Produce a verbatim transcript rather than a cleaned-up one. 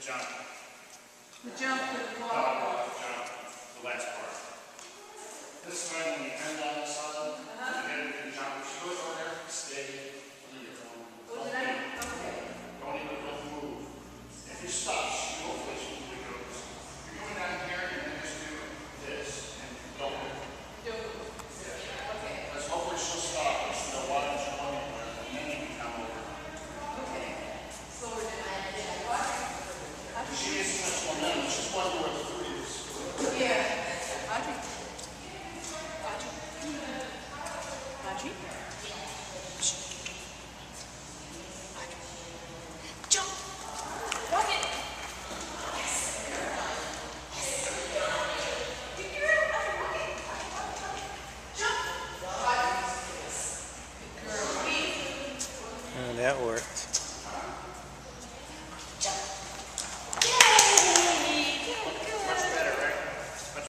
jump. The jump to the Dog walk. walk, jump, the last part. This time when you bend on the side, Uh-huh. you get it in jump. If she goes over there, stay. Don't even go. Was Don't that? move. Okay. Don't even don't move. If you stop, she hopefully she usually goes. You're going down here and then just do this and don't move. Don't move. Yeah. Okay. Because hopefully she'll stop and she'll know why don't you go anywhere and then you can come over. Okay. Slower than I did. What? How do She you? gets too much momentum. She's wondering where the food is. Yeah. Audrey. Audrey. Audrey. Jump. Walk it. Yes. Good girl. Walk it. Jump. Good girl. Oh, that worked.